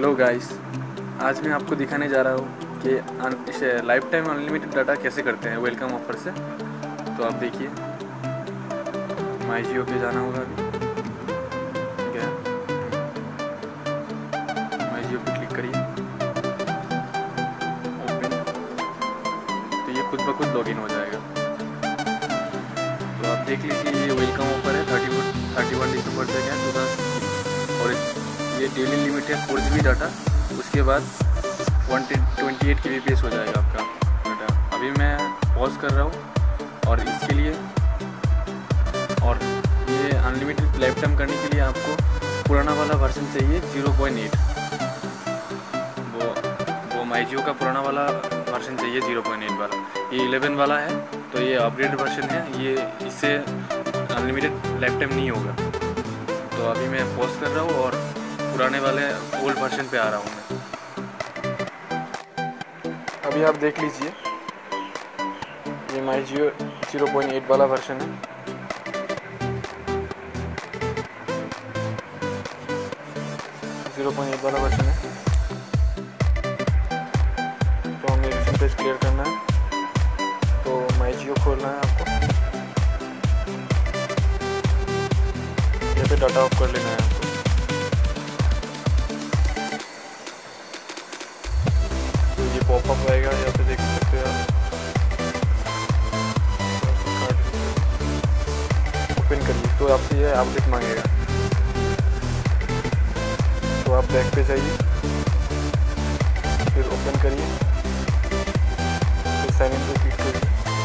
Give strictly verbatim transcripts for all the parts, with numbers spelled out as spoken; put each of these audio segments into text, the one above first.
Hello guys, आज मैं आपको दिखाने जा रहा हूँ कि लाइफ टाइम अनलिमिटेड डाटा कैसे करते हैं वेलकम ऑफर से। तो आप देखिए, माई जियो पे जाना होगा। अभी गया, माई जियो पे क्लिक करिए, ओपन। तो ये खुद ब खुद लॉगिन हो जाएगा। तो आप देख लीजिए, ये वेलकम ऑफर है थर्टी वन थर्टी वन दिसंबर तक है टू थाउजेंड। और ये डेली लिमिट है फोर जी बी डाटा। उसके बाद one twenty eight K B P S हो जाएगा आपका डाटा। अभी मैं पॉज कर रहा हूँ और इसके लिए, और ये अनलिमिटेड लाइफ टाइम करने के लिए आपको पुराना वाला वर्जन चाहिए ज़ीरो पॉइंट एट। वो वो माई जियो का पुराना वाला वर्जन चाहिए ज़ीरो पॉइंट एट वाला। ये इलेवन वाला है, तो ये अपग्रेड वर्जन है। ये इससे अनलिमिटेड लाइफ टाइम नहीं होगा। तो अभी मैं पॉज कर रहा हूँ और पुराने वाले ओल्ड वर्जन पे आ रहा हूँ मैं। अभी आप देख लीजिए, ये my Jio zero point eight वाला वर्जन है। ज़ीरो पॉइंट एट वाला वर्जन है। तो हमें एक पेज क्लियर करना है, तो माई जियो खोलना है आपको। यहाँ पे डाटा ऑफ कर लेना है आपको। तो ये पॉपअप आएगा, यहाँ पे देख सकते हो आप। ओपन करिए, तो आपसे ये अपडेट मांगेगा। तो आप बैक पे जाइए, फिर ओपन करिए, फिर साइन इन पे क्लिक करिए,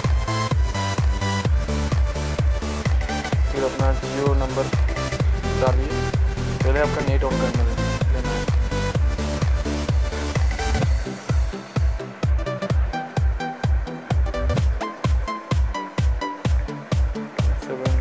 फिर अपना जियो नंबर डालिए। पहले आपका नेट ऑन करना लेना है। सेवन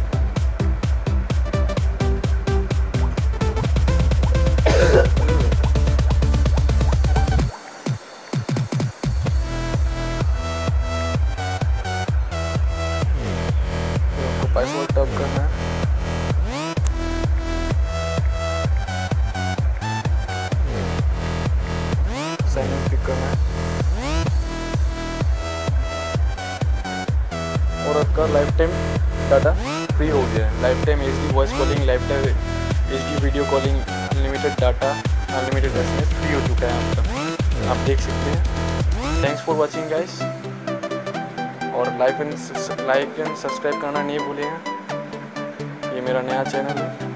पासवर्ड टाइप करना है। साइन इन क्लिक करना है और आपका लाइफ टाइम डाटा फ्री हो गया है। Life time H D voice calling, life time H D video calling, unlimited data, unlimited S M S free हो चुका है आपका। आप देख सकते हैं। थैंक्स फॉर वॉचिंग गाइस, और like and like and subscribe करना नहीं भूलिएगा। ये मेरा नया चैनल है।